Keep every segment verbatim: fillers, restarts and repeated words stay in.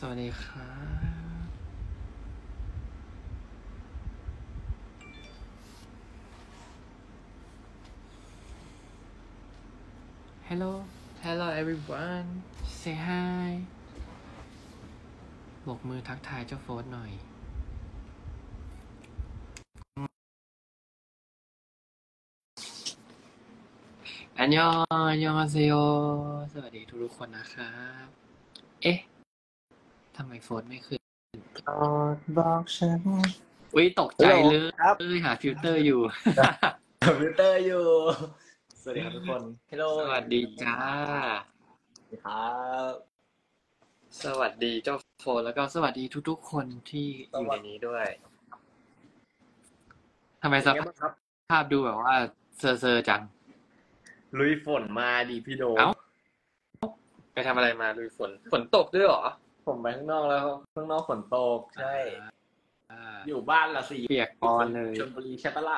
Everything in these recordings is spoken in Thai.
วัสดีครับฮัลโหลฮัลโหล everyone say hi บกมือทักทายเจ้าโฟร์หน่อยอันยองอันยองอาเซโยสวัสดีทุกๆคนนะครับเอ๊ะทำไมโฟร์ไม่ขึ้นบอกฉันอุ๊ยตกใจเลยครับหาฟิลเตอร์อยู่คอมพิวเตอร์อยู่สวัสดีครับทุกคนฮัลโหลสวัสดีจ้าสวัสดีครับสวัสดีเจ้าโฟร์แล้วก็สวัสดีทุกๆคนที่อยู่ในนี้ด้วยทำไมสเป็นไงบ้างครับภาพดูแบบว่าเซอร์เซอร์จังลุยฝนมาดิพี่โดเอ้า ไปทำอะไรมาลุยฝนฝนตกด้วยเหรอผมไปข้างนอกแล้วข้างนอกฝนตกใช่อ่าอยู่บ้านละสิเปียกปอนเลยชลบุรีใช่ปะล่ะ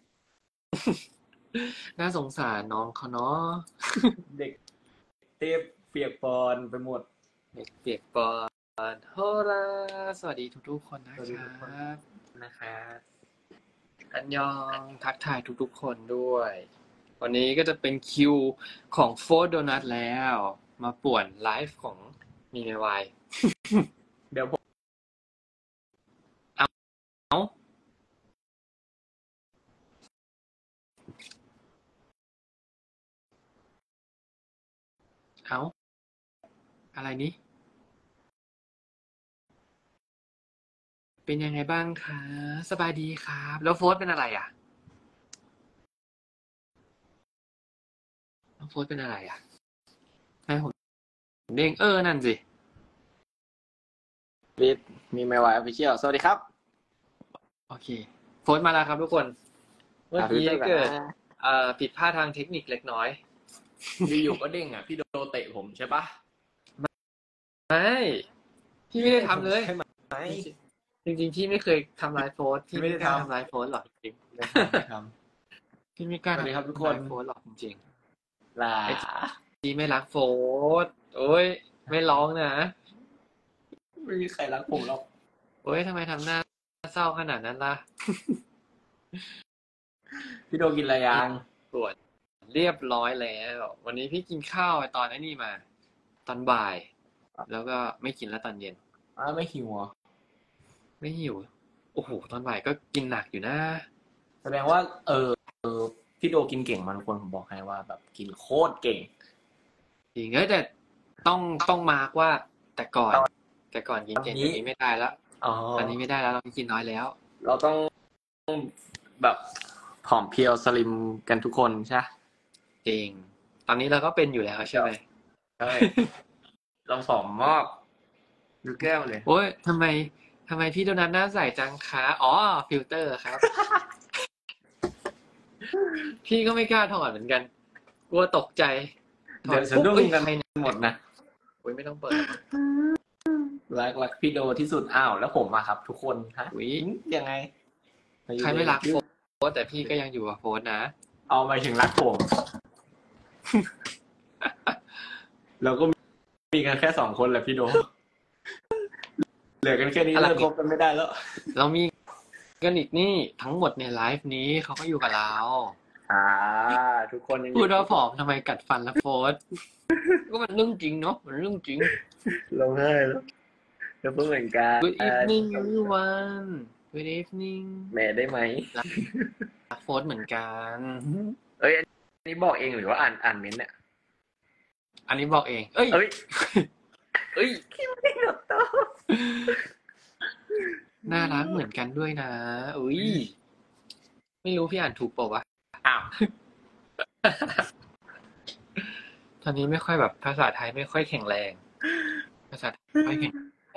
น่าสงสารน้องเขาเนาะเด็กเต็บเปียกปอนไปหมดเด็กเปียกปอนโฮลาสวัสดีทุกๆคนนะสวัสดีคทุกคนรับนะครับอันยองทักทายทุกๆคนด้วย วันนี้ก็จะเป็นคิวของโฟร์โดนัทแล้ว มาป่วนไลฟ์ของมีในวายเดี๋ยวผมเอ้าเอ้าอะไรนี้เป็นยังไงบ้างคะสบายดีครับ แล้วโฟร์เป็นอะไรอ่ะแล้วโฟร์เป็นอะไรอ่ะให้ผมเด้งเออนั่นสิวิทมีไมวายออฟฟิเชียลสวัสดีครับโอเคโฟร์มาแล้วครับทุกคนเมื่อกี้เกิดเอ่อผิดพลาดทางเทคนิคเล็กน้อยอยู่ๆก็เด้งอ่ะพี่โดเตะผมใช่ปะไม่พี่ไม่ได้ทำเลยใช่ไหมจริงๆพี่ไม่เคยทำไลฟ์โพสต์พี่ไม่ไม่ได้กล้าทำทำไลฟ์โพสต์หรอกจริงไม่ทำๆพี่ไม่กล้าสวัสดีครับทุกคนไลฟ์โพสต์หรอกจริงลาๆพี่ไม่รักโฟสต์โอ้ยไม่ร้องนะไม่มีใครรักผมหรอกโอ้ยทำไมทำหน้าเศร้าขนาดนั้นล่ะพี่โดกินอะไรยังตรวจเรียบร้อยแล้ว วันนี้พี่กินข้าวไปตอนไอ้นี่มา ตอนบ่าย แล้วก็ไม่กินแล้วตอนเย็นอ้าวไม่หิวเหรอไม่หิวโอ้โหตอนบ่ายก็กินหนักอยู่นะแสดงว่า เออเออพี่โดกินเก่งมาทุกคนผมบอกให้ว่าแบบกินโคตรเก่งจริงเอ้ยแต่ต้องต้องมาร์กว่าแต่ก่อน แต่ก่อนกินเก่งตอนนี้ตอนนี้ไม่ได้แล้วอ๋อตอนนี้ไม่ได้แล้วเรากินน้อยแล้วเราต้องแบบผอมเพรียวสลิมกันทุกคนใช่จริง ตอนนี้เราก็เป็นอยู่แล้วใช่ไหมใช่ เราผอมมากดูแก้วเลยโอ้ยทำไมทำไมพี่โดนัทหน้าใสจังคะอ๋อฟิลเตอร์ครับ พี่ก็ไม่กล้าถอดเหมือนกันกลัวตกใจถอเดี๋ยวสะดุ้งกันใครเนี่ยหมดนะโอ้ยไม่ต้องเปิดหรอกมั้งรักรักพี่โดที่สุดอ้าวแล้วผมอะครับ ทุกคนฮะอุ๊ยยังไงใครไม่รักโฟสแต่พี่ก็ยังอยู่กับโฟสนะเอาไปถึงรักผม เราก็มีกันแค่สองคนแหละพี่โด เหลือกันแค่นี้อะไรเลิกคบกันไม่ได้แล้วเรามีกันอีกนี่ทั้งหมดในไลฟ์นี้เขาก็อยู่กับเราอ่า ทุกคนยังพูดว่าผอมทำไมกัดฟันแล้วโฟส ก็มันเรื่องจริงเนาะมันเรื่องจริงลงให้แล้วจะเพิ่งเหมือนกัน Good evening everyone Good evening แหม่ได้ไหมรักโฟสเหมือนกันเอ้ยอันนี้บอกเองหรือว่าอ่านอ่านเม้นต์เนี่ยอันนี้บอกเอง เอ้ยเอ้ยเอ้ยคิดไม่หลบโตน่ารักเหมือนกันด้วยนะ อุ้ย ไม่รู้พี่อ่านถูกเปล่าวะอ้าวตอนนี้ไม่ค่อยแบบภาษาไทยไม่ค่อยแข็งแรง ภาษาไทยไม่ค่อยแข็งแรง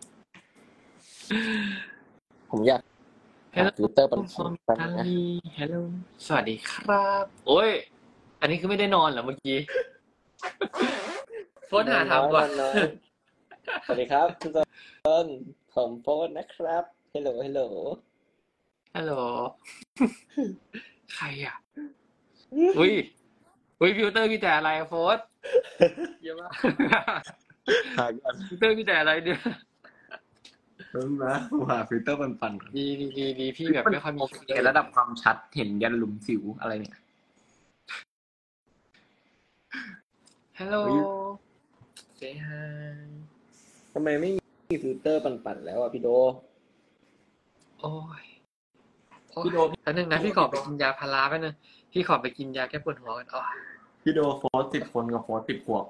ผมอยาก Hello ทวิตเตอร์ปัน from ปันนะ Italy Hello สวัสดีครับ โอ้ย อันนี้คือไม่ได้นอนเหรอเมื่อกี้ โฟนหาทำก่อนสวัสดีครับทุกคนผมโฟนนะครับฮัลโหลฮัลโหลฮัลโหล ใครอ่ะ อุ้ย อุ้ยฟิลเตอร์พี่แต่อะไรอะโฟสเยอะมากหากันฟิลเตอร์มีแต่อะไรเนี่ยเพิ่มนะผมหาฟิลเตอร์ปันๆก่อนดีดีดีดีพี่แบบไม่ค่อยมีโอเคระดับความชัดเห็นยันหลุมสิวอะไรเนี่ยฮัลโหลเฮ้ย say hi ทำไมไม่มีฟิลเตอร์ปั่นๆแล้วอ่ะพี่โดโอ้ยโอ้ยพี่โดแป๊บนึงนะพี่ขอไปกินยาพาราแป๊บนึงพี่ขอไปกินยาแก้ปวดหัวกันอ๋อพี่โดโฟร์สิบคนกับโฟร์สิบขวบ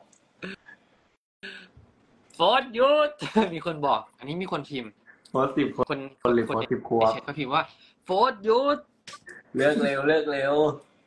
โฟร์หยุด มีคนบอก อันนี้มีคนพิมพ์โฟร์สิบคนคนคนหรือคโฟนร์สิบขวในบแชทก็พิมพ์ว่าโฟร์หยุดเลิกเร็วเลิกเร็ว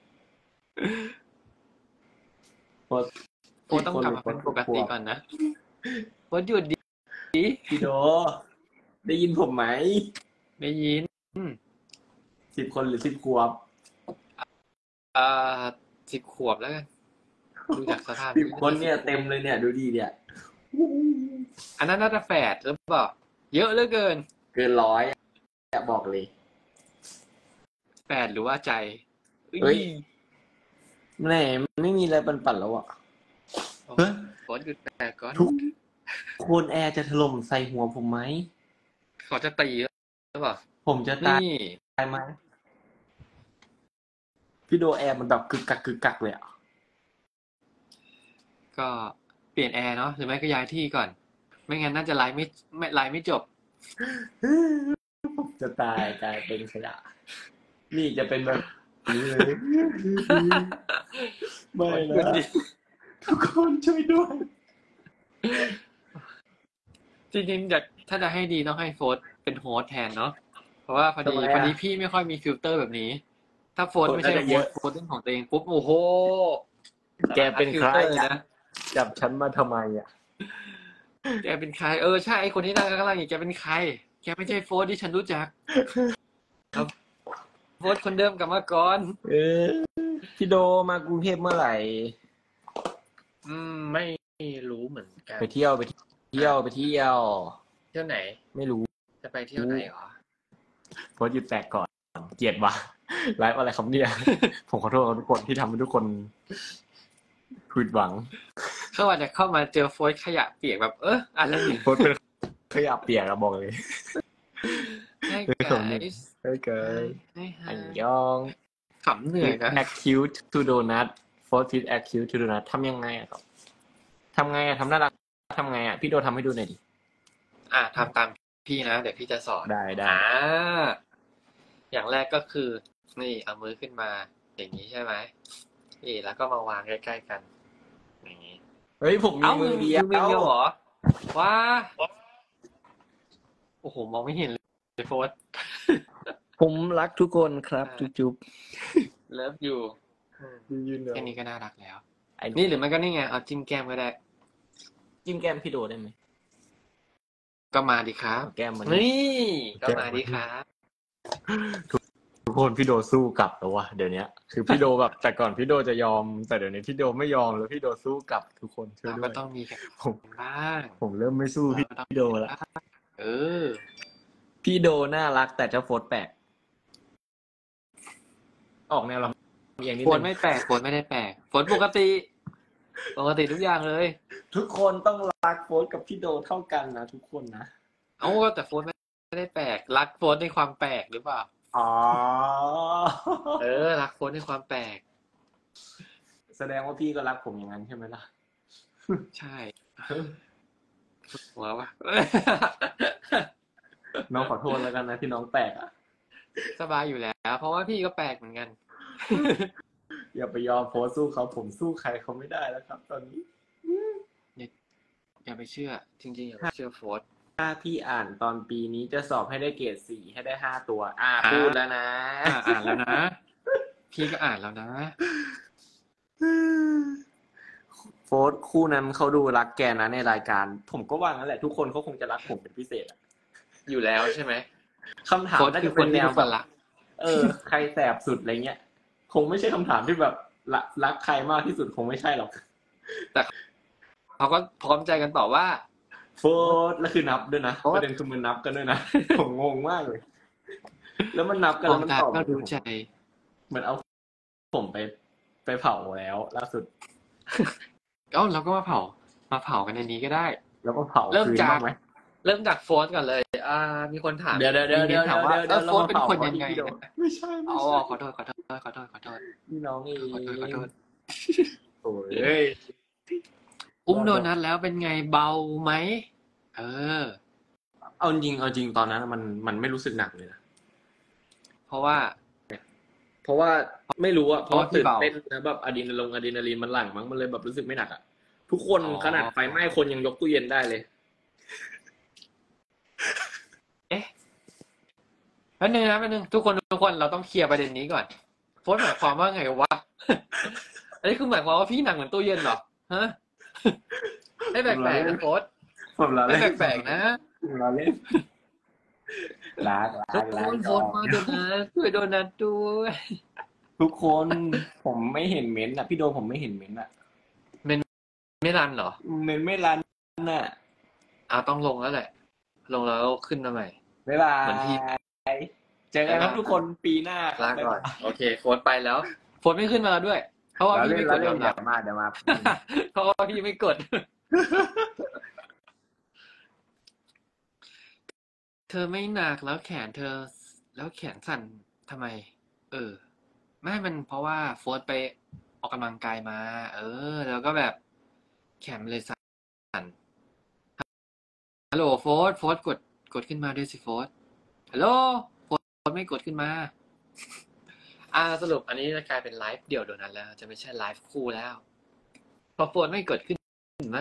โฟร์โฟร์ต้องกลับมาเป็นปกติก่อนนะโฟร์หยุดดิพี่โด ได้ยินผมไหมได้ยินสิบคนหรือสิบขวบอ่าสิบขวบแล้วกันดูจากสภาพสิบคนเนี่ยเต็มเลยเนี่ยดูดีเนี่ยอันนั้นน่าจะแฝดหรือเปล่าเยอะเหลือเกินเกินร้อยอยากบอกเลยแฝดหรือว่าใจเฮ้ย แหม่ไม่มีอะไรปั่นๆแล้วอ่ะ เฮ้ยโฟร์หยุดแฝดก่อนทุกคนแอร์จะถล่มใส่หัวผมไหมเขาจะตีหรือเปล่าผมจะตายนี่ไหมพี่โดแอร์มันแบบกึกกักกึกกักเลยอ่ะก็เปลี่ยนแอร์เนาะหรือไม่ก็ย้ายที่ก่อน ไม่งั้นน่าจะไลฟ์ไม่ไม่ไลฟ์ไม่จบจะตายกลายเป็นขยะนี่จะเป็นแบบนี้เลย ไม่นะทุกคนช่วยด้วยจริงๆอยากถ้าจะให้ดีต้องให้โฟร์เป็นโฮสต์แทนเนาะเพราะว่าพอดีทำไมอะพอดีพี่ไม่ค่อยมีฟิลเตอร์แบบนี้ ถ้าโฟร์โฟร์ไม่ใช่น่าจะโฮเยสอะต์โฟร์เป็นของตัวเองปุ๊บโอ้โหแกเป็นใครฟิลเตอร์นะจับฉันมาทำไมอ่ะแกเป็นใครเออใช่ไอคนที่นั่งข้างล่างอย่างแกเป็นใครแกไม่ใช่โฟร์ที่ฉันรู้จักเอาโฟร์คนเดิมกลับมาก่อนเออพี่โดมากรุงเทพเมื่อไหร่อืมไม่รู้เหมือนกันไปเที่ยวไปเที่ยวไปเที่ยวเที่ยวไหนไม่รู้จะไปเที่ยวไหนหรอโพสต์หยุดแตกก่อน เกลียดว่ะไลฟ์อะไรครับเนี่ย ผมขอโทษทุกคนที่ทำให้ทุกคนผิดหวังเข้ามาจะเข้ามาเจอโฟร์ขยะเปียกแบบเอออะไรอย่างโพสต์เป็นขยะเปียกอะบอกเลยให้เออไกผมเนี่ยด์เฮ้ยเกยให้ฮะอันยองขำเหนื่อยนะ acute to donut force feed acute to donut ทำยังไงอะครับทำไงอะทำน่ารักทำไงอะพี่โดทำให้ดูหน่อยดิอ่ะทำตามพี่นะ เดี๋ยวพี่จะสอนได้ได้อ่าอย่างแรกก็คือ นี่เอามือขึ้นมา อย่างนี้ใช่ไหมนี่แล้วก็มาวางใกล้ๆกัน อย่างนี้เฮ้ยผมมีเอ้ามือเดียวมือเดียวเหรอว้าโอ้โหมองไม่เห็นเลยโฟร์ผมรักทุกคนครับ จุ๊บเลิฟอยู่ๆยืนๆแค่นี้ก็น่ารักแล้วไอ้นี่หรือมันก็นี่ไงเอาจิ้มแก้มก็ได้จิ้มแก้มพี่โดได้ไหมก็มาดีครับแก้มมันนี่ก็มาดีครับทุกคนพี่โดสู้กลับแล้ววะเดี๋ยวนี้คือพี่โดแบบแต่ก่อนพี่โดจะยอม แต่เดี๋ยวนี้พี่โดไม่ยอมแล้วพี่โดสู้กลับทุกคนช่วยเราด้วก็ยต้องมีกันผมบ้างผมเริ่มไม่สู้พี่โดแล้วเออพี่โดน่ารักแต่เจ้าโฟร์แปลกออกแนวลำเอียงนิดฝนึนงไม่แปลกฝนไม่ได้แปลกฝนปกติปกติทุกอย่างเลยทุกคนต้องรักโฟร์กับพี่โดเท่ากันนะทุกคนนะเอ้าแต่ฝนไม่ได้แปลกรักฝนในความแปลกหรือเปล่าอ๋อเออรักฝนในความแปลกแสดงว่าพี่ก็รักผมอย่างนั้นใช่ไหมล่ะใช่หัววะน้องขอโทษแล้วกันนะที่น้องแปลกอ่ะสบายอยู่แล้ว เพราะว่าพี่ก็แปลกเหมือนกันอย่าไปยอมโฟร์สู้เขาผมสู้ใครเขาไม่ได้แล้วครับ ตอนนี้อย่าไปเชื่อ จริงๆอย่าไปเชื่อโฟร์ถ้าพี่อ่านตอนปีนี้จะสอบให้ได้เกรดสี่ให้ได้ห้าตัว อ่าอ่าพูดแล้วนะอ่าอ่านแล้วนะ พี่ก็อ่านแล้วนะโฟร์คู่นั้นเขาดูรักแกนะในรายการ ผมก็ว่างั้นแหละทุกคนเขาคงจะรักผมเป็นพิเศษอะอยู่แล้วใช่ไหมคำถามโฟร์น่าคืจะอคเป็น นที่แนวทุกคแบนบรักเออ ใครแสบสุดอะไรเงี้ย คงไม่ใช่คำถามที่แบบรักรักใครมากที่สุดคงไม่ใช่หรอกเขาก็พร้อมใจกันตอบว่าโฟร์แล้วคือนับด้วยนะโฟร์ประเด็นคือมันนับกันด้วยนะ ผมงงมากเลย แล้วมันนับกันมแล้อวงมันตาตอบก็รู้ใจเหมือนเอาผมไปไปเผาแล้วล่าสุดเอ้าเราก็มาเผามาเผากันในนี้ก็ได้แล้วก็เผาเริ่มคืนจากบ้างไหมเริ่มจากโฟร์ก่อนเลย อ่า มีคนถามเดี๋ยวเดี๋ยวเดี๋ยวมีเดี๋ยวถามว่าเดี๋ยวเอเดี๋ยวอโฟร์เป็นคนเรามายังไงเผานะไม่ใช่ไม่อ๋อใช่ขอโทษขอโทษขอโทษขอโทษพี่น้องเองขอโทษขอโทษโอ้ยเอ้ยอุ้มโดนัทแล้วเป็นไงเบาไหมเออเอาจริงเอาจริงตอนนั้นมันมันไม่รู้สึกหนักเลยนะเพราะว่าเพราะว่าไม่รู้อะเพราะว่าเพราะว่าพี่ตื่นเบาเต้นนะแบบอะดรีนาลงอะดรีนาลีนมันหลั่งมั้งมันเลยแบบรู้สึกไม่หนักอะทุกคนอ๋อขนาดไฟไหม้คนยังยกตู้เย็นได้เลยเอ๊ะแป๊บนึงนะแป๊บนึงทุกคนทุกคนเราต้องเคลียร์ประเด็นนี้ก่อนโฟร์หมายความว่าไงวะ อันนี้คือหมายความว่าพี่หนักเหมือนตู้เย็นเหรอฮะ ไม่แปลกๆนะโฟร์ผมล้อไม่เล่นแปลกๆนะผมล้อเล่นรักรัทุกกรัคกนโฟร์มาโดนัทช่วยโดนัทด้วยทุกคนผมไม่เห็นเม้นต์อะพี่โดผมไม่เห็นเม้นต์อะไม่รันเหรอเม้นต์ไม่รันน่ะอ้าวต้องลงแล้วแหละ ลงแล้วขึ้นมาใหม่บ๊ายบาเหมือนพี่ยเจอกันครับทุกคนปีหน้าลาก่อน โอเคโฟร์ไปแล้ว โฟร์ไม่ขึ้นมาแล้วด้วย เพราะว่าเราพี่เล่นไม่กเราดเล่ยนอมเดี๋รัยบวมาเดี๋ยวมาเพราะว่าพี่ไม่กด เธอไม่หนักแล้วแขนเธอ แล้วแขนสั่นทำไม เออ ไม่มันเพราะว่าโฟร์ไปออกกำลังกายมา เออ แล้วก็แบบแขนมันเลยสั่นฮัลโหลโฟร์โฟร์กดกดขึ้นมาด้วยสิโฟร์ฮัลโหลโฟร์ไม่กดขึ้นมา อ่าสรุปอันนี้จะกลายเป็นไลฟ์เดี่ยวโดนัทแล้ว จะไม่ใช่ไลฟ์คู่แล้วเพราะโฟร์ไม่กดขึ้นมา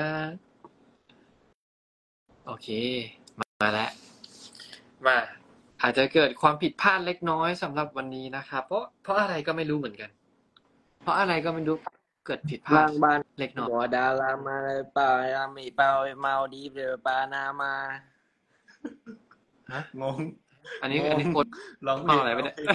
โอเค มามาแล้ว มา อาจจะเกิดความผิดพลาดเล็กน้อยสำหรับวันนี้นะครับ เพราะเพราะอะไรก็ไม่รู้เหมือนกัน เพราะอะไรก็ไม่รู้เกิดผิดพลาล่าดงบ้านเล็กน้อยหัวดารามาเลยเปล่ารามีเปล่าเมาดีเดือปานามาฮะงงอันนี้งงอันนี้โฟร์ร้องเพลเมาง อะไรไปเนี่ย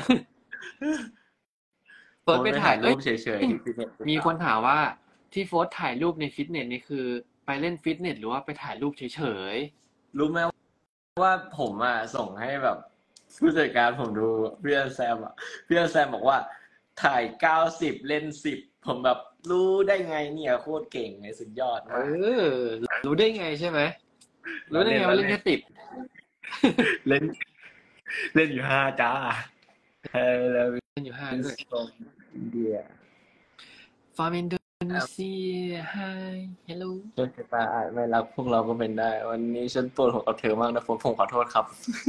โฟร์ไปถ่ายรูเอ้ยปเฉยๆที่ฟิตเนสมีคนถามว่าที่โฟร์ถ่ายรูปในฟิตเนสนี่คือ ไปเล่นฟิตเนสหรือว่าไปถ่ายรูปเฉยรู้ไหมว่าผมอ่ะส่งให้แบบผู้จัดการผมดูพี่แซมอ่ะพี่แซมบอกว่าถ่ายเก้าสิบเล่นสิบผมแบบรู้ได้ไงเนี่ยโคตรเก่งเลยสุดยอดๆ เอมากอ รู้ได้ไงใช่ไหม รู้ได้ไงว่าเล่นแค่ติดเล่น เล่นอยู่ห้าจ้าเฮ้ยแล้วเล่นอยู่ห้าด้วยอินเดีย From Indonesia Hi Hello โชคชะตาอาจไม่รักพวกเราก็เป็นได้ วันนี้ฉันปวดหัวกับเธอมากนะผมผมขอโทษครับ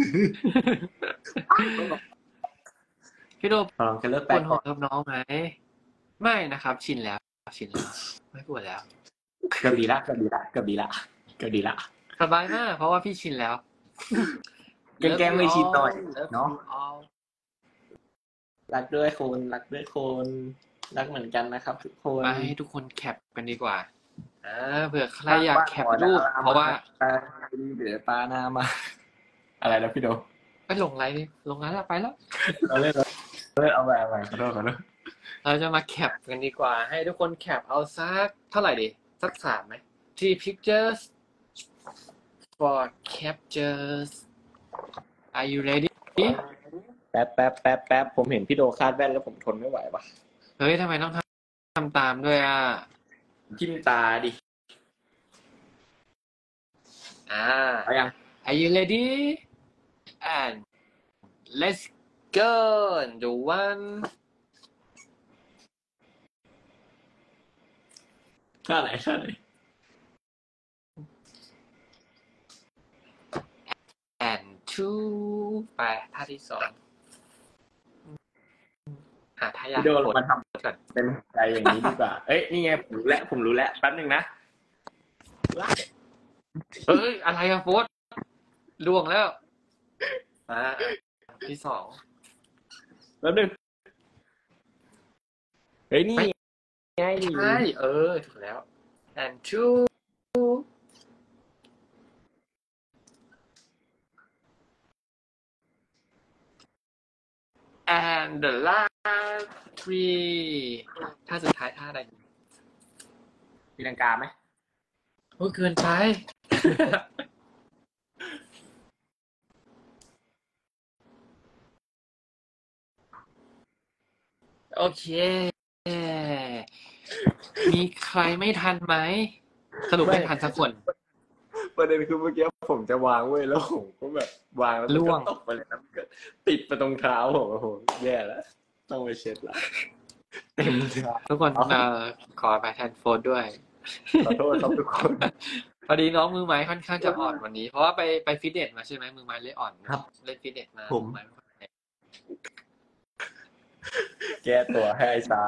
พี่โดลองจะเลิกปไปวดหัก่วอนกับน้องไหม ไม่นะครับ ชินแล้ว ชินแล้ว ไม่ปวดแล้วเกือบดีละเกือบดีละเกือบดีละเกือบดีละสบายมาก เพราะว่าพี่ชินแล้วแกล้งๆไม่ชินหน่อย Love you เนาะ all รักด้วยคนรักด้วยคนรักเหมือนกันนะครับ ทุกคนมาให้ทุกคนแคปกันดีกว่าอ่าเผื่อใครอยากแคปรูป เพราะว่าเดี๋ยวปาหน้ามา อะไรนะพี่โดไปลงไลน์ดิลงไลน์แล้วไปแล้วเราเล่นเราเล่นเอาไปเอาไปขอโทษขอโทษเราจะมาแคปกันดีกว่า ให้ทุกคนแคปเอาสักเท่าไหร่ดี สักสามไหม three pictures for captures are you ready แป๊บแป๊บแป๊บแป๊บผมเห็นพี่โดคาดแว่นแล้วผมทนไม่ไหวว่ะเฮ้ยทำไมต้องทำทำตามด้วยอ่ะจิ้มตาดิอ่าเอายัง Are you ready and let's go the one ท่าไหนท่าไหน and two ไปท่าที่สองหาท่ายากพี่โดลงกดมาทก่อนำเป็นใจอย่างนี้ดีกว่า เอ้ยนี่ไงผมรู้แล้วผมรู้แล้วแป๊บนึงนะเฮ้ย อะไรอะโฟสล่วงแล้วอ่าที่สองแป๊บนึงเฮ้ยนี่ไงใช่เออ ถูกแล้ว and two and the last three ท่าสุดท้ายท่าอะไรตีลังกาไหมโอ้ยเกินไป โอเค มีใครไม่ทันไหมสรุปไม่ทันสักคนประเด็นคือเมื่อกี้ผมจะวางเว้ยแล้วผมก็แบบวางแล้วมันล่วก็งตกไปเลยนะมันก็ติดไปตรงเท้าผมโอ้โหแย่แล้วต้องไปเช็ดละเต็มเท้าทุกคนเอ่อขอไปแทนโฟนด้วยขอโทษครับทุกคนพอดีน้องมือไม้ค่อนข้างจะอ่อนวันนี้ เพราะว่าไปไปฟิตเนสมาใช่ไหมมือไม้เลยอ่อนครับเล่นฟิตเนสมาผมมือไม้ไม่ค่อยแข็งแก้ตัวให้ไอ้สา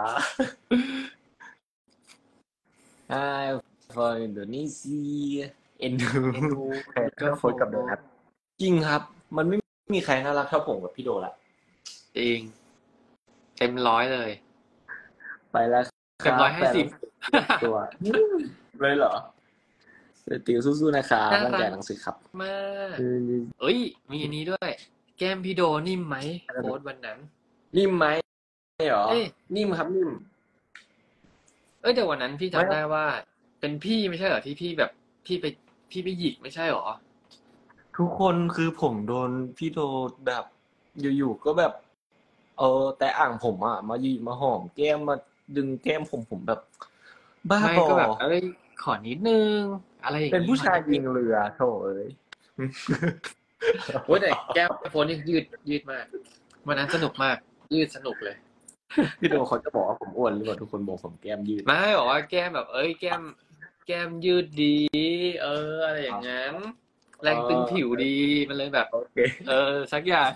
Hi from Indonesia เอ็นดูเอ็นดูแค่ก็โฟนกับโดนัทจริงครับ มันไม่มีใครน่ารักเท่าผมกับพี่โดละจริงเต็มร้อยเลยไปแล้วเต็มร้อยห้าสิบตัวเลยเหรอติวสู้ๆนะครับน่ารักตั้งใจหนังสือครับมาก เอ้ย มีอันนี้ด้วย แก้มพี่โดนิ่มไหมโพสต์วันนั้นนิ่มไหมเหรอเอ้ยนิ่มครับนิ่มเอ้ยแต่วันนั้นพี่ไม่จำได้ว่า เป็นพี่ไม่ใช่เหรอที่พี่แบบพี่ไปพี่ไปหยิกไม่ใช่เหรอทุกคนคือผมโดนพี่โดแบบอยู่ๆก็แบบ เออ แต่อ่างผมอ่ะมายีมาหอมแก้มมาดึงแก้มผมผมแบบ บ้าไม่บอก็แบบเอ้ยขอนิดนึง อะไรอย่างเป็นผู้ชายยิงเรือโถเอ้ยโอ้ยแต่แก้มโฟนนี่ยืดยืดมากวันนั้นสนุกมาก ยืดสนุกเลยพี่โดเขาจะบอกว่าผมอ้วนหรือเปล่าทุกคนบอกผมแก้มยืดไม่บอกว่าแก้มแบบ เอ้ยแก้ม แก้มยืดดี เออ อะไรอย่างนั้น แรงตึงผิวดีมันเลยแบบโอเคเออ สักอย่าง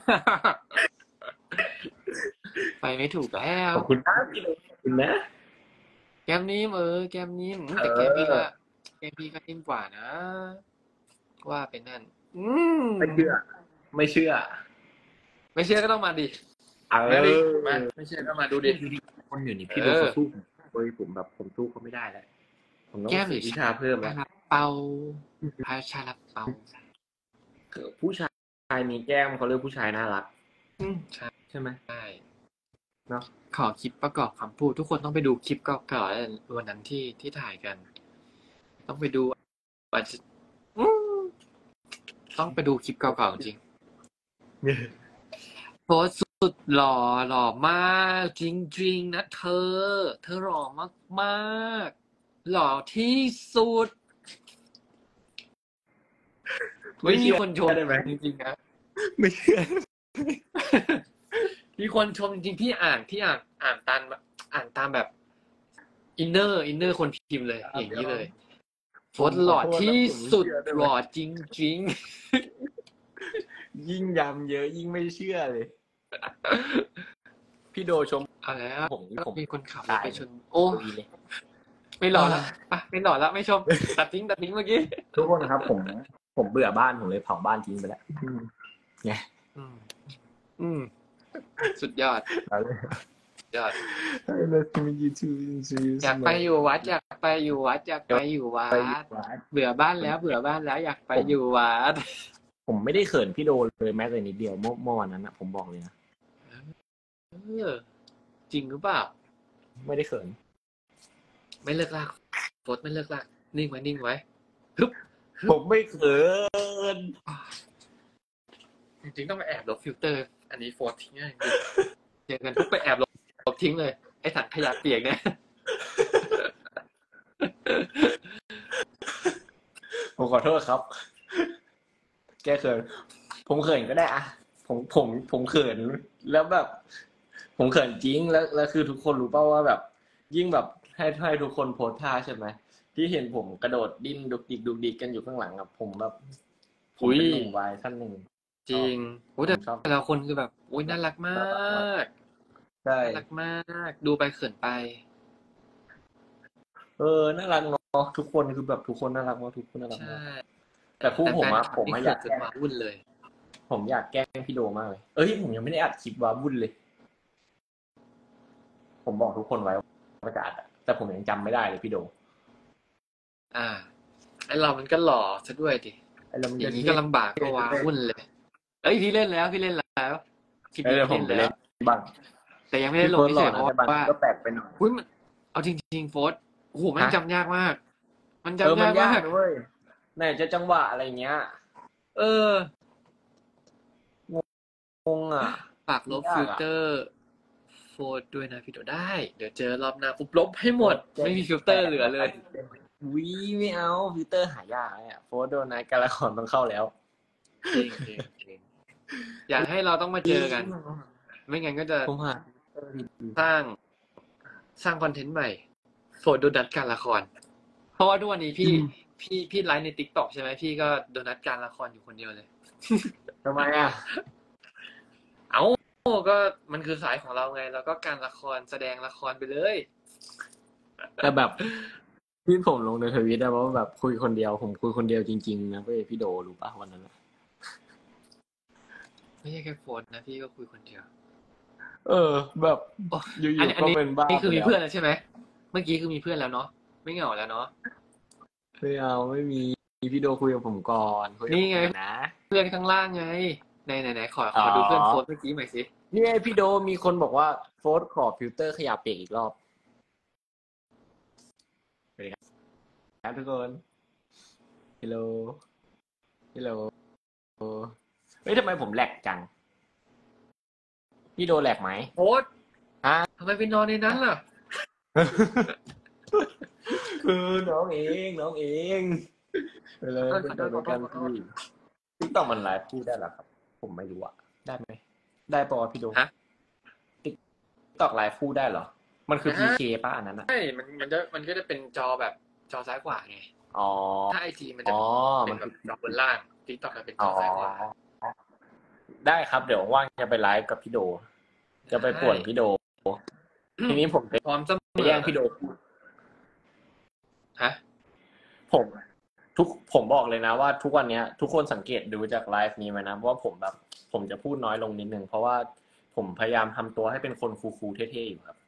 ไปไม่ถูกแล้วขอบคุณนะพี่โดขอบคุณนะแก้มนิ่มเออแก้มนิ่มแต่แก้มพี่ก็แก้มพี่ก็นิ่มกว่านะ ว่าเป็นนั่น อืมไม่เชื่อ ไม่เชื่อไม่เชื่อก็ต้องมาดิเอมาดิอมาไม่เชื่อก็มาดูดิคนอยู่นี่พี่โดเออเขาสู้ผมเฮ้ยผมแบบผมสู้เขาไม่ได้แล้ว ผมต้องแก้มฝึกวิชาเพิ่มแล้วชาลาเปาพาชาลาเปาคือผู้ชายมีแก้มเขาเรียกผู้ชายน่ารักอืมใช่ใช่ไหมใช่เนาะขอคลิปประกอบคำพูดทุกคนต้องไปดูคลิปเก่าๆวันนั้นที่ที่ถ่ายกัน ต้องไปดูอาจจะอืมต้องไปดูคลิปเก่าๆจริง โพสต์สุดหล่อหล่อมากจริงๆนะเธอ เธอหล่อมากๆหล่อที่สุดไม่มีคนชมได้ไหมจริงๆนะไม่เชื่อมีคนชมจริงๆพี่อ่านพี่อ่านอ่านตามอ่านตามแบบอินเนอร์อินเนอร์คนพิมพ์เลยอย่างนี้เลยโพสต์หล่อที่สุดหล่อจริงยิ่งย้ำเยอะยิ่งไม่เชื่อเลย พี่โดชมๆเอาแล้วผมผมมีคนขับรตาถยไปชน โอ้ดีเลยไม่หล่อแล้วปะไม่หล่อแล้วไม่ชมตัดทิ้งตัดทิ้งเมื่อกี้ทุกคนครับ ผม ผมเบื่อบ้านผมเลยเผาบ้านทิ้งไปแล้วไงอืม อืม สุดยอดเอาเลยสุดยอด Let me introduce อยากไปอยู่วัดอยากไปอยู่วัดอยากไปอยู่วัไปด เบื่อบ้านแล้วเบื่อบ้านแล้วอยากไปอยู่วัดผมไม่ได้เขินพี่โดเลยแม้แต่นิดเดียวเมื่อเมื่อวันนั้นนะผมบอกเลยนะเออจริงหรือเปล่าไม่ได้เขินไม่เลิกลากโฟดไม่เลิกลากนิ่งไว้นิ่งไว้ฮึบผมไม่เขินจริงๆต้องไปแอบลบฟิลเตอร์ อันนี้โฟดทิ้งเลยจริงๆเจอกันปุ๊บไปแอบลบลบทิ้งเลยไอ้ถังขยะเปียกเนี่ยผมขอโทษครับ แกเขิน ผมเขินก็ได้อะผมผมผมเขินแล้วแบบ ผมเขินจริงแล้วแล้วคือทุกคนรู้เปล่าว่าแบบ ยิ่งแบบให้ให้ทุกคนโพสท่าใช่ไหมที่เห็นผมกระโดดดิ้นดุกดิกดุกดิกกันอยู่ข้างหลังอะผมแบบผมเป็นหนุ่มวายท่านหนึ่งจริงโอ้แต่ผมชอบแต่ละคนคือแบบอุ้ยน่ารักมากใช่น่ารักมาก ดูไปเขินไปเออน่ารักเนาะทุกคนคือแบบทุกคนน่ารักมากทุกคนน่ารักใช่มากแต่คู่ผมอะผมอะอยากจะแกล้งมาวุ่นเลยผมอยากแกล้งพี่โดมากเลยเอ้ยผมยังไม่ได้อัดคลิปว้าวุ่นเลย ผมบอกทุกคนไว้ว่าจะอัดอะแต่ผมยังจำไม่ได้เลยพี่โดอ่าไอเรามันก็หล่อซะด้วยดิไอ้เรามันอจะย่างนี้ก็ลำบากก็ว้าวุ่นเลย เอ้ยพี่เล่นแล้วพี่เล่นแล้วคลิปเอนี้อผมไปเล่นเล่แล้นวบ้างแต่ยังไม่ได้ลงพี่เฉโฟยนๆหเพล่อราะนะแต่บางว่าก็แปลกไปหน่อยอุ้ยมันเอาจริงๆโฟสโอ้โหมันฮะจำยากมาก มันเออจำมัยาน กยามาก กด้วยไหนจะจังหวะอะไรเงี้ยเอองงอ่ะปากลบยากอะฟิลเตอร์ โฟษด้วยนะพี่โดได้เดี๋ยวเจอรอบหน้าปุ๊บลบให้หมดไม่มีฟิลเตอร์เหลือเลยวิไม่เอาฟิลเตอร์หายากเนี่ยโฟร์โดนัทการละครต้องเข้าแล้วจริงจริงจริงอยากให้เราต้องมาเจอกัน ไม่งั้นก็จะผมหาสร้างสร้างคอนเทนต์ใหม่โฟร์โดนัทการละคร เพราะว่าทุกวันนี้พี่พี่พี่ไลฟ์ในติ๊กต็อกใช่ไหมพี่ก็โดนัทการละครอยู่คนเดียวเลยทำไมอ่ะเอาก็มันคือสายของเราไงแล้วก็การละครแสดงละครไปเลยแต่แบบที่ผมลงในทวิตอะว่าแบบคุยคนเดียวผมคุยคนเดียวจริงๆนะพี่พี่โดรู้ป่ะวันนั้นอะไม่ใช่แค่โฟนนะพี่ก็คุยคนเดียวเออ แบบอยู่ๆก็เป็นบ้านี่คือมีเพื่อนแล้วใช่ไหมเมื่อกี้คือมีเพื่อนแล้วเนาะไม่เหงาแล้วเนาะไม่เอาไม่มีพี่โดคุยกับผมก่อนคุยกับนี่ไงผมนะเพื่อนข้างล่างไงไหนไหนไหนขอขอดูเพื่อนโฟนเมื่อกี้หน่อยสินี่ไงพี่โดมีคนบอกว่าโฟร์ขอฟิลเตอร์ขยับเปียกอีกรอบสวัสดีครับทุกคนฮัลโหลฮัลโหลเฮ้ยทำไมผมแหลกจังพี่โดแหลกไหมโอ๊ตฮะทำไมไปนอนในนั้นล่ะคือน้องเองน้องเองไปเลยไปเจอกันพี่ติ๊กต็อกมันไลฟ์พูดได้เหรอครับ ผมไม่รู้อะได้ไหมได้ปะพี่โดฮะติ๊กต็อกไลฟ์พูดได้เหรอมันคือ พี เค ป่ะอันนั้นอะใช่มันมันจะมันก็จะเป็นจอแบบจอซ้ายขวาไงอ๋อถ้าไอจีมันจะอ๋อเป็มัน นแบคืบอจอบนล่างติ๊กต็อกจะเป็นจอ๋ออซ้ายขวาได้ครับเดี๋ยวว่างจะไปไลฟ์กับพี่โด จะไปป่วนพี่โด ทีนี้ผมจะพร้อมเสมอแย่งพี่โดพูดฮะผมทุกผมบอกเลยนะว่าทุกวันเนี้ย ทุกคนสังเกตดูจากไลฟ์นี้ไหมนะว่าผมแบบ ผมจะพูดน้อยลงนิดนึงเพราะว่าผมพยายามทำตัวให้เป็นคนคูลๆเท่ๆอยู่ครับ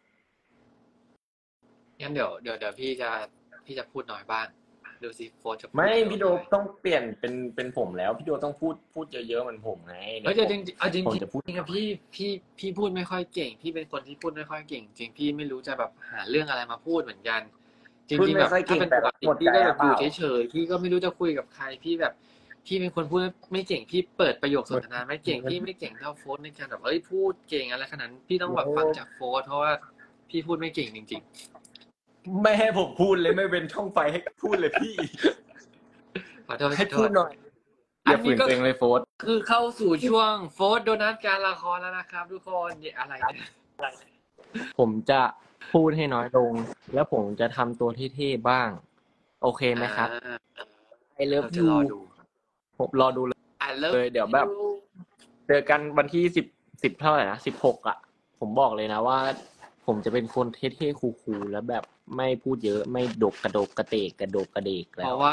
งั้นเดี๋ยวเดี๋ยวเดี๋ยวพี่จะพี่จะพูดน้อยบ้างดูสิโฟนจะพูดไม่เยอะพี่โดต้องเปลี่ยนเป็นเป็นผมแล้วพี่โดต้องพูดพูดเยอะๆเหมือนผมไงเฮ้ยดี๋ยวจริงๆเอาจริงผมจะพูดจริงๆอะพี่พี่พี่พูดไม่ค่อยเก่งพี่เป็นคนที่พูดไม่ค่อยเก่ง จริงพี่ไม่รู้จะแบบหาเรื่องอะไรมาพูดเหมือนกัน จพูดริงๆไม่แบบค่อยเก่ถ้าง เป็นแต่ปกติหมดพี่ใจก็แบบเปอยู่ล่าเฉยๆพี่ก็ไม่รู้จะคุยกับใครพี่แบบพี่เป็นคนพูดไม่เก่งพี่เปิดประโยคสนทนาไม่เก่งพี่ไม่เก่งเท่าโฟนในการแบบเอ้ยพูดเก่งอะไรขนาดนั้นพี่ต้องแบบฟังจากโฟนเพราะว่าพี่พูดไม่เก่งจริงไม่ให้ผมพูดเลยไม่เป็นช่องไฟให้พูดเลยพี่ๆขอโทษขให้อโทพูษดหน่อยออัย่าน ฝืนี้นก็ตัวเองเลยโฟร์คือเข้าสู่ช่วงโฟนโดนัทการละครแล้วนะครับ ทุกคนเนี่ยอะไรเนี่ยผมจะพูดให้น้อยลง แล้วผมจะทำตัวเท่ๆบ้าง โอเคไหมครับอ่า I เรา love จะ you รอดูผมรอดูเลย I love เลยเดี๋ยวแบบ you เจอกันวันที่สิบสิบเท่าไหร่นะสิบหกอ่ะ ผมบอกเลยนะว่า ผมจะเป็นคนเท่ๆคูลๆแล้วแบบไม่พูดเยอะไม่ดกกระโดกกระเตกกระโดกกระเดกเพแล้วราะว่า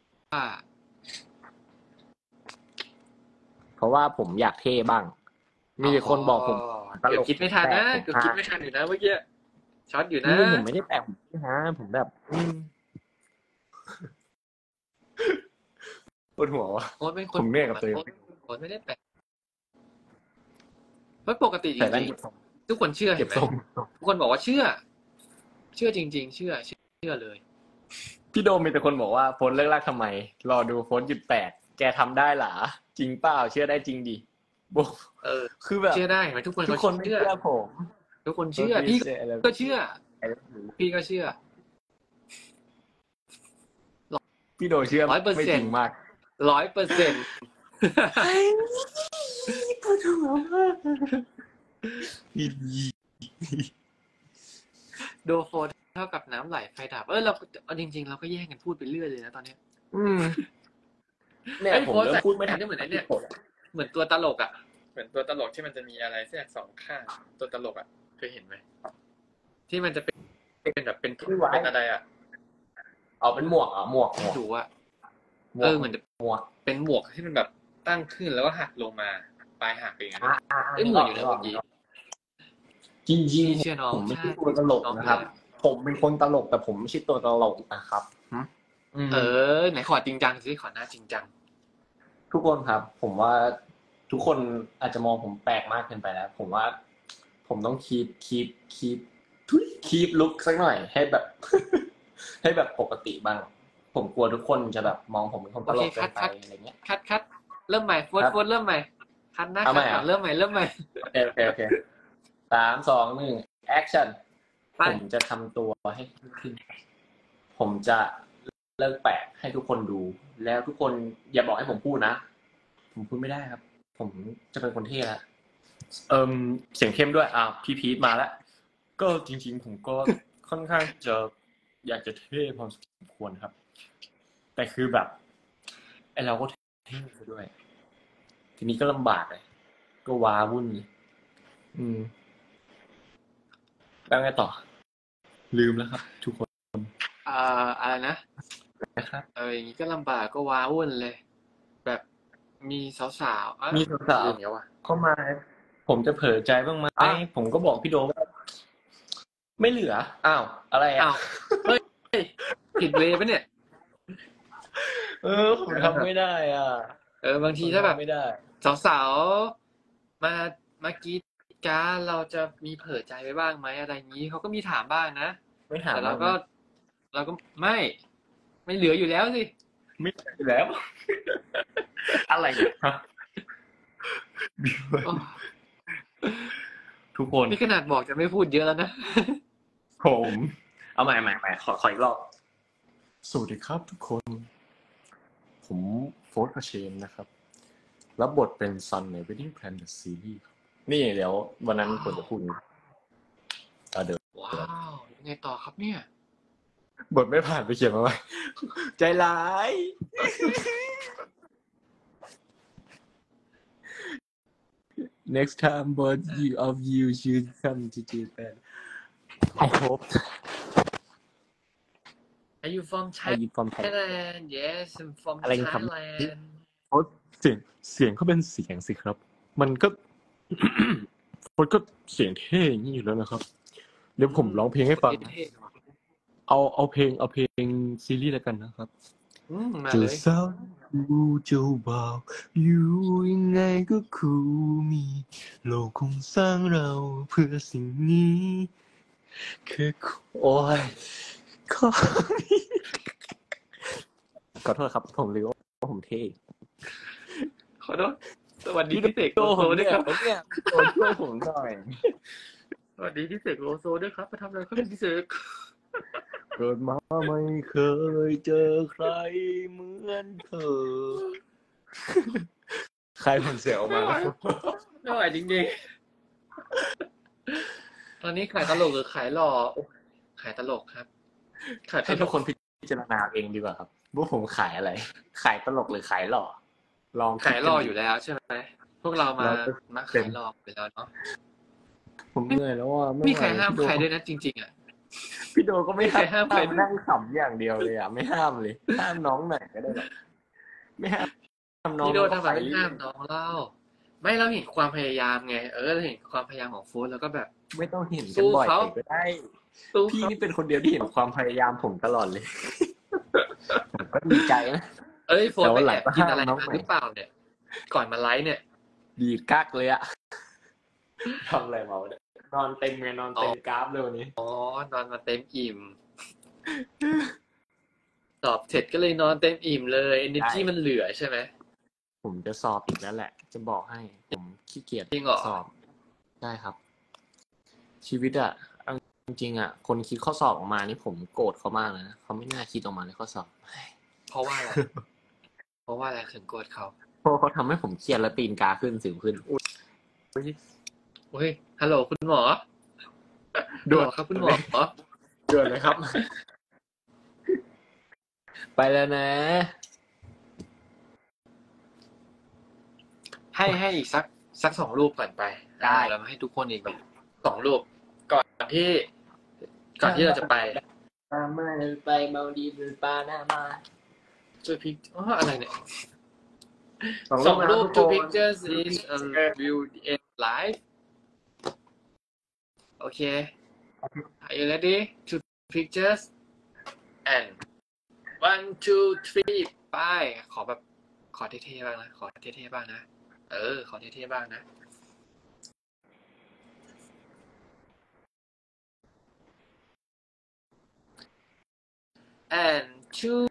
เพราะว่าผมอยากเท่บ้าง มีคนบอกผมเกือบคิดไม่ทันนะตลกเกือบคิดไม่ทันอยู่นะเมื่อกี้ช็อตอยู่นะนี่ผมไม่ได้แปลกผมฮะผมแบบอืมปวดหัววะโค้ดเป็นคนผมเหนื่อยกับตัวเองโค้ดโค้ดไม่ได้แปลกเพราะปกติจแต่นั่นริงๆทุกคนเชื่อเก็เห็บนไหมทรงทุกคนบอกว่าเชื่อ เชื่อจริง ๆ เชื่อเชื่อเลยพี่โดมมีแต่คนบอกว่าโฟนเลิกลากทำไม รอดูโฟนหยุดแปดแกทำได้หรอจริงเปล่าเชื่อได้จริงดิโบเออคือแบบเชื่อได้เห็นไหมทุกคนทุกเขาคนไม่เชื่อเชื่อผมทุกคนเชื่อพี่ก็เชื่อ พี่ก็เชื่อพี่โดเชื่อร้อยเปอร์ไม่เซ็จนริต์งมากร้อยเปอร์เซ็นต์ปวดหัวมากโดโฟนเท่ากับน้ำไหลไฟดับเออเราเอาจริงๆเราก็แย่งกันพูดไปเรื่อยเลยนะตอนเนี้ยอืมเนี่ยเอ้ยผมโฟนเริ่มพูดไม่ทันใส่เหมือนไอ้เนี่ย เหมือนตัวตลกอ่ะ เหมือนตัวตลกที่มันจะมีอะไรแทรกสองข้างตัวตลกอ่ะเคยเห็นไหมที่มันจะเป็นเป็นแบบเป็นเป็นอะไรอ่ะเอาเป็นหมวกอ่ะหมวกหมวกดูว่าหมเอวกอเหมือนจะหมวกเป็นหมวกที่มันแบบตั้งขึ้นแล้วก็หักลงมาปลายหักอย่างเงี้ยอ่ะอ่ะเอ้ยเหมือนอยู่นะเมื่อกี้จริงพี่ๆเชื่อน้องผมไม่ใช่ใช่ตัวตลกนะครับ ผมเป็นคนตลกแต่ผมไม่ใช่ตัวตลกนะครับอืมเออไหนขอจริงจังสิขอหน้าจริงจังทุกคนครับ ผมว่าทุกคนอาจจะมองผมแปลกมากเกินไปแล้ว ผมว่า ผมต้องคีปคีปคีปทุยคีปลุกสักหน่อย ให้แบบ ให้แบบปกติบ้าง ผมกลัวทุกคนจะแบบมองผมเป็นคนตลกเกินไปอะไรเงี้ยคัดคัดเริ่มใหม่โฟนครับโฟนเริ่มใหม่คัดนะเอาใหม่คัดอ่ะเริ่มใหม่เริ่มใหม่โอเคโอเคโอเคสามสองหนึ่งแอคชั่นไปผมจะทำตัวให้ขึ้น ผมจะเลิกแปลกให้ทุกคนดู แล้วทุกคนอย่าบอกให้ผมพูดนะ ผมพูดไม่ได้ครับ ผมจะเป็นคนเท่แล้วเอิมเสียงเข้มด้วยอ่าพี่พีทมาแล้ว ก็จริงๆ ผมก็ค่อนข้างจะอยากจะเท่พอสมควรครับ แต่คือแบบไอเราก็เท่ซะด้วย ทีนี้ก็ลำบากเลย ก็ว้าวุ่นเลยอืมแล้วไงต่อ ลืมแล้วครับ ทุกคนอ่าอะไรนะนะครับเอออย่างนี้ก็ลำบากก็ว้าวุ่นเลย แบบมีสาวๆอ่ะมีสาวลืมแล้ววะๆเข้ามา ผมจะเผลอใจบ้างไหมอ่ะผมก็บอกพี่โดว่า ไม่เหลือ อ้าว อะไรอ่ะอ้าวเฮ้ยผิดเวย์ปะเนี่ยเออ ผมทำไม่ได้อ่ะเออบางผทีมถ้าแบบทำไม่ได้สาวๆมามากรีดกราร์ดเราจะมีเผลอใจไปบ้างไหมอะไรอย่างนี้เขาก็มีถามบ้างนะไม่ถามแต่เราบ้างก็นะเราก็ไม่ ไม่เหลืออยู่แล้วสิไม่เหลืออยู่แล้ว อะไรเนี่ยฮะโอ้ทุกคนนี่ขนาดบอกจะไม่พูดเยอะแล้วนะผม เอาใหม่ใหม่ใหม่ขอขออีกรอบ สวัสดีครับทุกคน ผมโฟร์ธคาเชนนะครับ รับบทเป็นซันใน Wedding Plan The Series ครับ นี่เดี๋ยววันนั้นผมจะพูดอย่างนี้อ่ะเดี๋ยวว้าวยังไงต่อครับเนี่ยบทไม่ผ่านไปเขียนมาไว้ ใจร้าย Next time both you of you should come to Japan I hope Are you from Are you from Thailand Thailand Yes I'm from อะไรกันครับ Thailand โอ๊ตเสียงเสียงเขาเป็นเสียงสิครับ มันก็ มันก็เสียงเท่อย่างนี้อยู่แล้วนะครับ เดี๋ยวผมร้องเพลงให้ฟังเท่ๆว่ะเอาเอาเพลงเอาเพลงซีรีส์แล้วกันนะครับอืมมาจะเลยสาวดูเจ้าบ่าวอยู่ยังไงก็คูมี โลกคงสร้างเราเพื่อสิ่งนี้คือโอ้ยขอขอโทษครับ ผมลืมว่าผมเท่ขอโทษสวัสดีพี่เสกโลโซด้วยครับเนี่ยโอ้ช่วยผมหน่อยสวัสดีพี่เสกโลโซด้วยครับมาทำอะไรครับพี่เสกเกิดมาไม่เคยเจอใครเหมือนเธอ ใครผลเสียงออกมาไม่ไหวจริงๆ ตอนนี้ขายตลกหรือขายหล่อโอ้ขายตลกครับขายตให้ลทุกกคนพิจารณาเองดีกว่าครับว่าผมขายอะไร ขายตลกหรือขายหล่อ ลองคิดขายหล่ออยู่แล้วใช่ไหมพวกเรามาแล้วก็มาขายหล่อไปแล้วเนาะผมเหนื่อยแล้วอ่ะไม่มีใครห้ามพี่โดใครด้วยนะจริงๆอ่ะพี่โดก็ไม่ไม่มีใครห้ามใครนั่งขำอย่างเดียวเลยอ่ะ ไม่ห้ามเลย ห้ามน้องหน่อยก็ได้หรอกไม่ห้ามน้องพี่โดนทำแบบขายไม่ห้ามน้องเล่าไม่เราเห็นความพยายามไงเออเราเห็นความพยายามของฟู้ดแล้วก็แบบไม่ต้องเห็นกันบ่อยสู้เขาก็ได้สู้พี่เขานี่เป็นคนเดียวที่เห็นความพยายามผมตลอดเลย ผมก็ดีใจนะเอ้ยโฟนแต่ไปว่าหแอลังบก็กินอะไรห้ามน้องมาใหม่หรือเปล่าเนี่ย ก่อนมาไลฟ์เนี่ยดีดกักเลยอะทำอะไรมาเนี่ยนอนเต็มไงนอนเต็มกราฟเลยวันนี้อ๋อนอนมาเต็มอิ่มสอบเสร็จก็เลยนอนเต็มอิ่มเลย energy มันเหลือใช่ไหมผมจะสอบอีกแล้วแหละ จะบอกให้ ผมขี้เกียจจริงเหรอสอบได้ครับ ชีวิตอะเอาจริงๆอะคนคิดข้อสอบออกมานี่ผมโกรธเขามากเลยนะเขาไม่น่าคิดออกมาในข้อสอบเพราะว่าอะไร เพราะว่าอะไรถึงโกรธเขาเพราะเขาทำให้ผมเครียดและตีนกาขึ้นสิวขึ้นอุ๊ยเฮ้ยฮัลโหลคุณหมอด่วนฮัลโหลครับคุณหมอเกินเลยครับ ไปแล้วนะให้ให้อีกสักสักสองรูปก่อนไปได้เรามาให้ทุกคนอีกแบบสองรูป ก่อนที่ ก่อนที่เราจะไปปามาไปเมาดีหรือปานามาช่วยพิกอ๋ออะไรเนี่ยสองสองรูปนะ two ทุกคน pictures in a view in live โอเค Are you ready two pictures and one two three ไปขอแบบขอเท่ๆบ้างนะขอเท่ๆบ้างนะเออขอเท่ๆบ้างนะ and two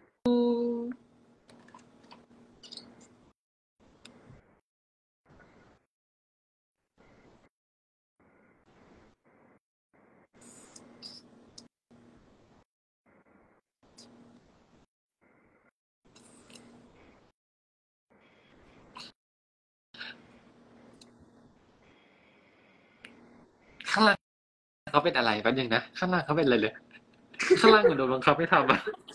เขาเป็นอะไรแป๊บนึงนะข้างล่างเขาเป็นอะไรเลยข้างล่างเหมือนโดนบังคับให้ทำอะ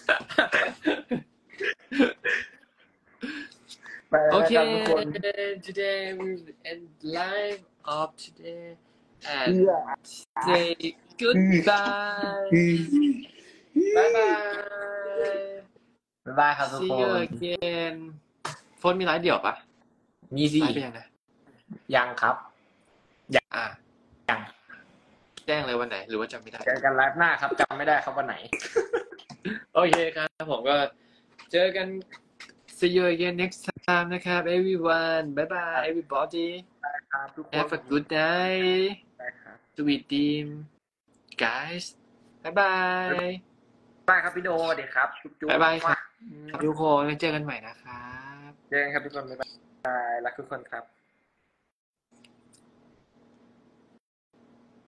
ไปแล้วโอนะเคครับทุกคน today we end live of today เอื้ and อ say goodbye bye bye บ๊ายบายครับทุก see ค you น again โฟนมีไลฟ์เดี่ยวปะมีสิไลฟ์ไปยังนะยังครับอ่ะยังแจ้งเลยวันไหน หรือว่าจำไม่ได้เจอกันไลฟ์หน้าครับจำไม่ได้ครับวันไหนโอเคครับผมก็เจอกัน see you again next time นะครับ everyone bye bye everybody ครับทุกคน have a good night ได้ครับ sweet dream guys bye bye บายครับพี่โดสวัสดีครับจุ๊บจุ๊บบ๊ายบายครับ ทุกคนไว้เจอกันใหม่นะครับเจอกันครับทุกคนบ๊ายบายรักทุกคนครับ